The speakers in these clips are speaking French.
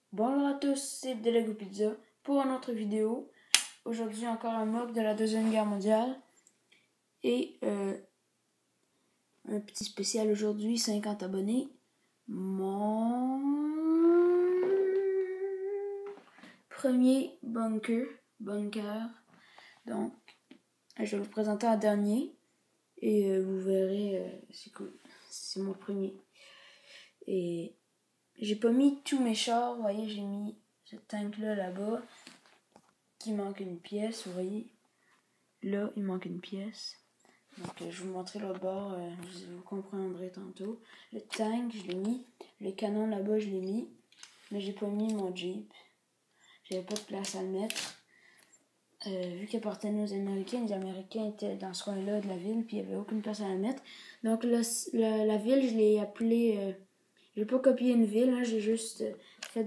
Bonjour à tous, c'est Delego Pizza pour une autre vidéo. Aujourd'hui encore un mock de la Deuxième Guerre mondiale. Et un petit spécial aujourd'hui, 50 abonnés. Mon premier bunker. Donc, je vais vous présenter un dernier. Et vous verrez, c'est cool. C'est mon premier. Et j'ai pas mis tous mes chars, vous voyez, j'ai mis ce tank là-bas, qui manque une pièce, vous voyez. Là, il manque une pièce. Donc, je vais vous montrer l'autre bord, vous comprendrez tantôt. Le tank, je l'ai mis. Le canon là-bas, je l'ai mis. Mais j'ai pas mis mon Jeep. J'avais pas de place à le mettre. Vu qu'il appartenait aux Américains, les Américains étaient dans ce coin-là de la ville, puis il n'y avait aucune place à la mettre. Donc, la ville, je l'ai appelée... j'ai pas copié une ville, hein, j'ai juste fait...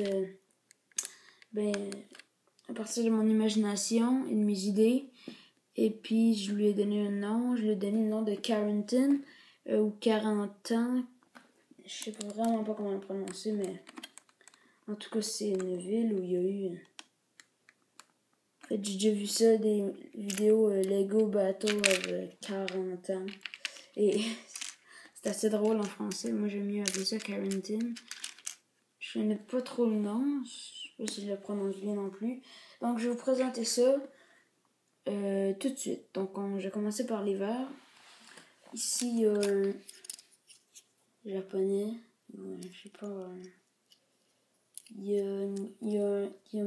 à partir de mon imagination et de mes idées. Et puis, je lui ai donné un nom. Je lui ai donné le nom de Carenton, ou 40 ans. Je sais vraiment pas comment le prononcer, mais... En tout cas, c'est une ville où il y a eu... En fait, j'ai déjà vu ça, des vidéos Lego Battle of 40 ans. Et c'est assez drôle en français. Moi, j'aime mieux appeler ça Carenton. Je connais pas trop le nom. Je sais pas si je le prononce bien non plus. Donc, je vais vous présenter ça tout de suite. Donc, je vais commencer par l'hiver. Ici, il y a un japonais. Je sais pas. Il y a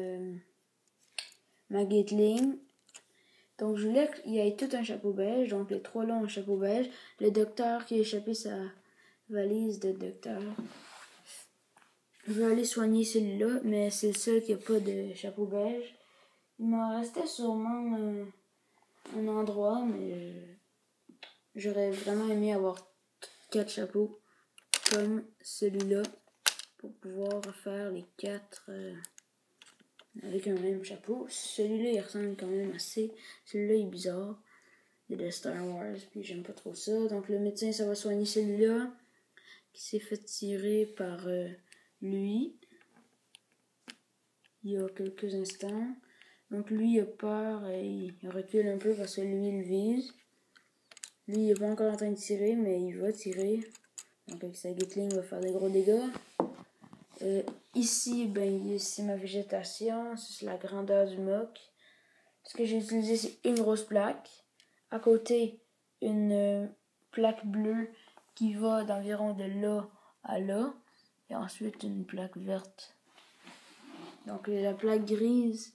ma Gatling. Donc, je voulais qu'il y ait tout un chapeau beige. Donc, les trois là ont un chapeau beige. Le docteur qui a échappé sa valise de docteur. Je vais aller soigner celui-là, mais c'est le seul qui n'a pas de chapeau beige. Il m'en restait sûrement un endroit, mais j'aurais vraiment aimé avoir 4 chapeaux comme celui-là pour pouvoir faire les 4 avec un même chapeau. Celui-là, il ressemble quand même assez. Celui-là, il est bizarre. Il est de Star Wars, puis j'aime pas trop ça. Donc, le médecin, ça va soigner celui-là qui s'est fait tirer par lui il y a quelques instants. Donc, lui, il a peur et il recule un peu parce que lui, il vise. Lui, il est pas encore en train de tirer, mais il va tirer. Donc, avec sa Gatling, il va faire des gros dégâts. Ici, c'est ma végétation. C'est la grandeur du mock. Ce que j'ai utilisé, c'est une grosse plaque. À côté, une plaque bleue qui va d'environ de là à là. Et ensuite, une plaque verte. Donc, la plaque grise,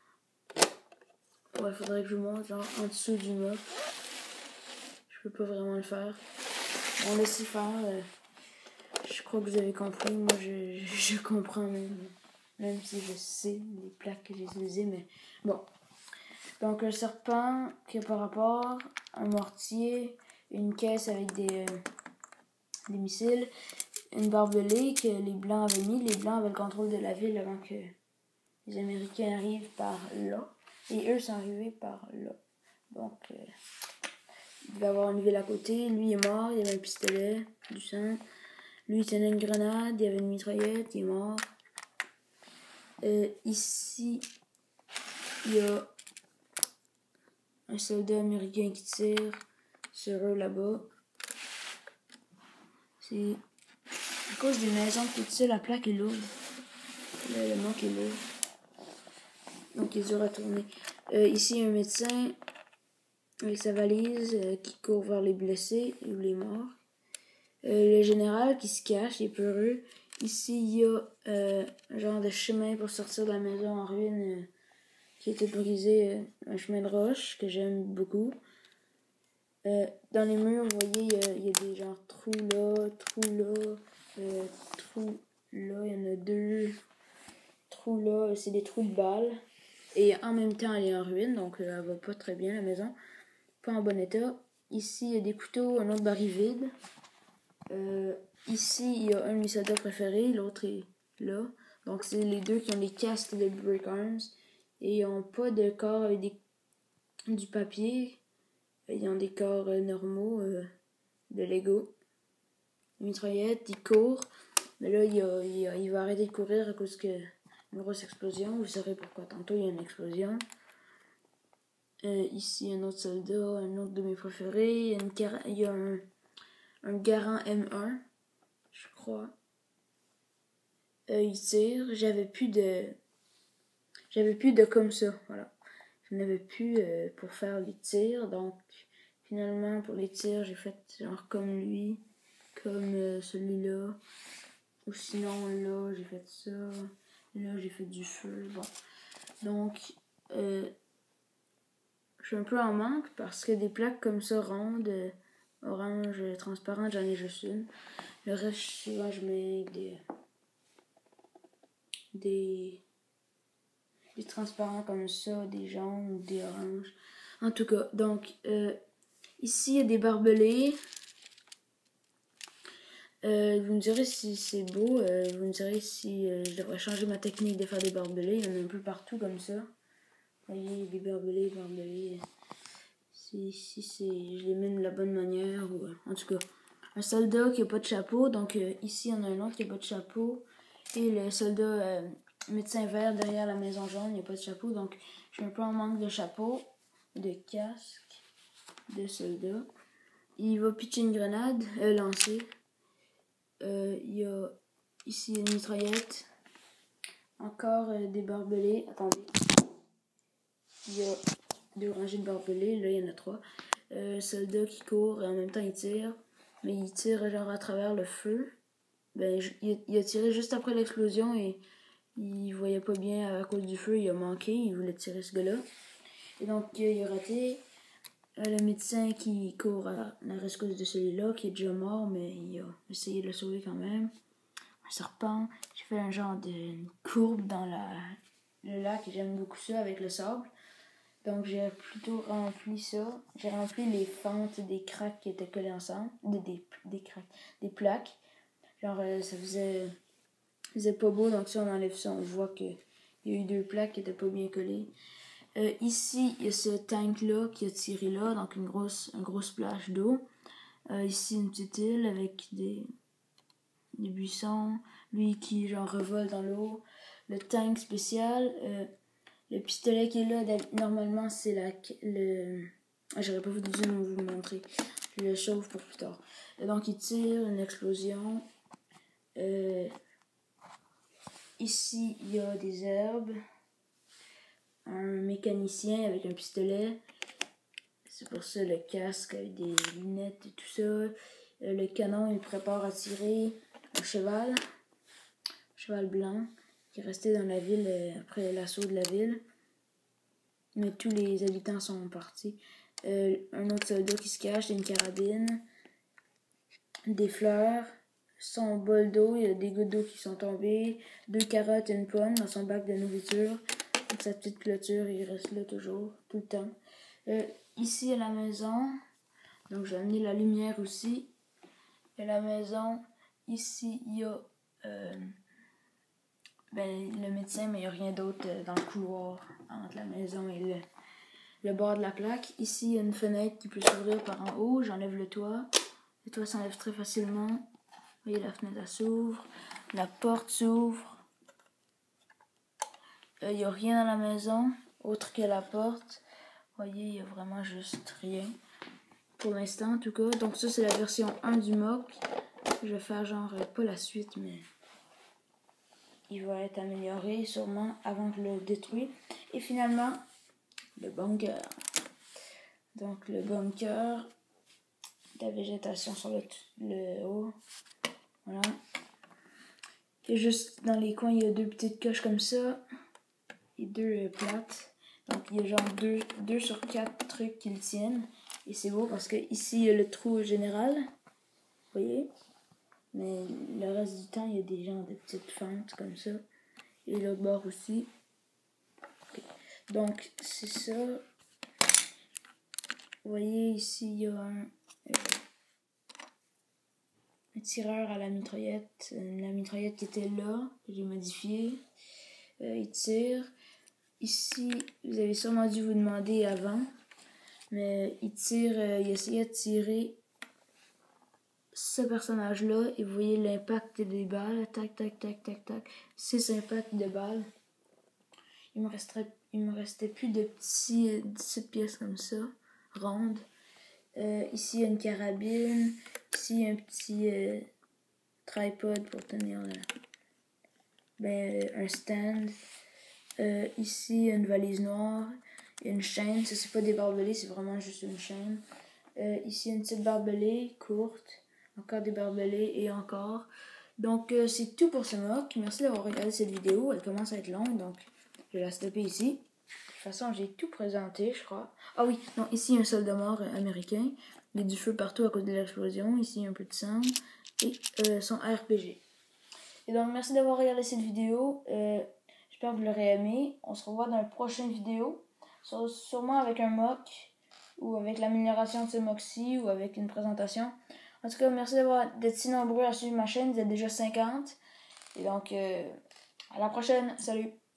il faudrait que je monte genre en dessous du mock. Je peux pas vraiment le faire. On laisse y faire. Je crois que vous avez compris. Moi, je comprends même si je sais les plaques que j'ai utilisées. Mais bon. Donc, un serpent qui a par rapport, un mortier, une caisse avec des missiles, une barbelée que les Blancs avaient mis. Les Blancs avaient le contrôle de la ville avant que les Américains arrivent par là. Et eux sont arrivés par là. Donc, il devait avoir une ville à côté. Lui est mort, il avait un pistolet, du sang. Lui, il tenait une grenade, il y avait une mitraillette, il est mort. Ici, il y a un soldat américain qui tire sur eux là-bas. C'est à cause des maisons tout ça, la plaque est lourde. Le manque est lourd. Donc, il est dur à tourner. Ici, il y a un médecin avec sa valise qui court vers les blessés ou les morts. Le général qui se cache, il est peureux. Ici, il y a un genre de chemin pour sortir de la maison en ruine qui était brisé, un chemin de roche que j'aime beaucoup. Dans les murs, vous voyez, il y a des genres trous là, trous là, il y en a 2. Trous là, c'est des trous de balles. Et en même temps, elle est en ruine, donc elle va pas très bien la maison. Pas en bon état. Ici, il y a des couteaux, un autre baril vide. Ici, il y a un de mes soldats préférés, l'autre est là. Donc, c'est les deux qui ont des casques de Break Arms. Et ils n'ont pas de corps avec du papier. Ils ont des corps normaux de Lego. Mitraillette, ils courent. Mais là, il va arrêter de courir à cause que une grosse explosion. Vous saurez pourquoi tantôt il y a une explosion. Ici, un autre soldat, un autre de mes préférés. Il y a un Garand M1, je crois. Il tire. J'avais plus de comme ça, voilà. Je n'avais plus pour faire les tirs, donc finalement pour les tirs j'ai fait genre comme lui, comme celui-là, ou sinon là j'ai fait ça, là j'ai fait du feu, bon. Donc je suis un peu en manque parce que des plaques comme ça rondes, orange, transparentes, j'en ai juste une. Le reste souvent je mets des transparents comme ça, des jaunes ou des oranges. En tout cas, donc ici il y a des barbelés. Vous me direz si c'est beau, vous me direz si je devrais changer ma technique de faire des barbelés. Il y en a un peu partout comme ça. Vous voyez, des barbelés. Si je les mets de la bonne manière. Ou, en tout cas, un soldat qui n'a pas de chapeau. Donc ici, il y en a un autre qui n'a pas de chapeau. Et le soldat médecin vert derrière la maison jaune, il n'y a pas de chapeau. Donc je suis un peu en manque de chapeau, de casque, de soldat. Il va pitcher une grenade, lancer. Il y a ici une mitraillette. Encore des barbelés. Attendez. Il y a 2 rangées de barbelés. Là, il y en a 3. Soldat qui court et en même temps il tire. Mais il tire genre à travers le feu. Ben, il a tiré juste après l'explosion et il voyait pas bien à cause du feu. Il a manqué. Il voulait tirer ce gars-là. Et donc, il a raté. Le médecin qui court à la rescousse de celui-là, qui est déjà mort, mais il a essayé de le sauver quand même. Un serpent. J'ai fait un genre de courbe dans le lac et j'aime beaucoup ça avec le sable. Donc j'ai plutôt rempli ça. J'ai rempli les fentes des craques qui étaient collées ensemble. Des craques. Des plaques. Genre ça faisait pas beau. Donc si on enlève ça, on voit qu'il y a eu 2 plaques qui étaient pas bien collées. Ici, il y a ce tank-là qui a tiré là. Donc un gros splash d'eau. Ici, une petite île avec des buissons, lui qui genre revole dans l'eau, le tank spécial, le pistolet qui est là, normalement c'est j'aurais pas dû vous montrer, je le chauffe pour plus tard. Donc il tire, une explosion. Ici il y a des herbes, un mécanicien avec un pistolet, c'est pour ça le casque avec des lunettes et tout ça. Le canon il prépare à tirer. Un cheval blanc qui est resté dans la ville après l'assaut de la ville. Mais tous les habitants sont partis. Un autre soldat qui se cache, une carabine, des fleurs, son bol d'eau, il y a des gouttes d'eau qui sont tombées, 2 carottes et une pomme dans son bac de nourriture. Avec sa petite clôture, il reste là toujours, tout le temps. Ici à la maison, donc j'ai amené la lumière aussi. À la maison, ici il y a le médecin, mais il n'y a rien d'autre dans le couloir entre la maison et le bord de la plaque. Ici, il y a une fenêtre qui peut s'ouvrir par en haut. J'enlève le toit. Le toit s'enlève très facilement. Vous voyez, la fenêtre s'ouvre. La porte s'ouvre. Il n'y a rien dans la maison, autre que la porte. Vous voyez, il n'y a vraiment juste rien. Pour l'instant, en tout cas. Donc ça, c'est la version 1 du mock. Je vais faire genre, pas la suite, mais il va être amélioré sûrement avant de le détruire. Et finalement, le bunker. Donc le bunker, la végétation sur le haut. Voilà. Et juste dans les coins, il y a 2 petites coches comme ça. Et 2 plates. Donc il y a genre 2 sur 4 trucs qui le tiennent. Et c'est beau parce que ici il y a le trou général. Vous voyez? Mais le reste du temps, il y a des genres de petites fentes comme ça. Et l'autre bord aussi. Okay. Donc, c'est ça. Vous voyez, ici, il y a un tireur à la mitraillette. La mitraillette qui était là, que j'ai modifiée. Il tire. Ici, vous avez sûrement dû vous demander avant. Mais il tire, il essayait de tirer ce personnage-là et vous voyez l'impact des balles. Tac, tac, tac, tac, tac. 6 impacts de balles. Il me restait plus de petits 17 pièces comme ça, rondes. Ici, il y a une carabine. Ici, il y a un petit tripod pour tenir un stand. Ici, il y a une valise noire. Il y a une chaîne. Ça, c'est pas des barbelés, c'est vraiment juste une chaîne. Ici, une petite barbelée courte. Encore des barbelés et encore. Donc, c'est tout pour ce mock. Merci d'avoir regardé cette vidéo. Elle commence à être longue, donc je vais la stopper ici. De toute façon, j'ai tout présenté, je crois. Ah oui, non, ici, un soldat mort américain. Il y a du feu partout à cause de l'explosion. Ici, un peu de sang. Et son RPG. Et donc, merci d'avoir regardé cette vidéo. J'espère que vous l'aurez aimé. On se revoit dans la prochaine vidéo. Sûrement avec un mock. Ou avec l'amélioration de ce mock-ci. Ou avec une présentation. En tout cas, merci d'être si nombreux à suivre ma chaîne. Vous êtes déjà 50. Et donc, à la prochaine. Salut!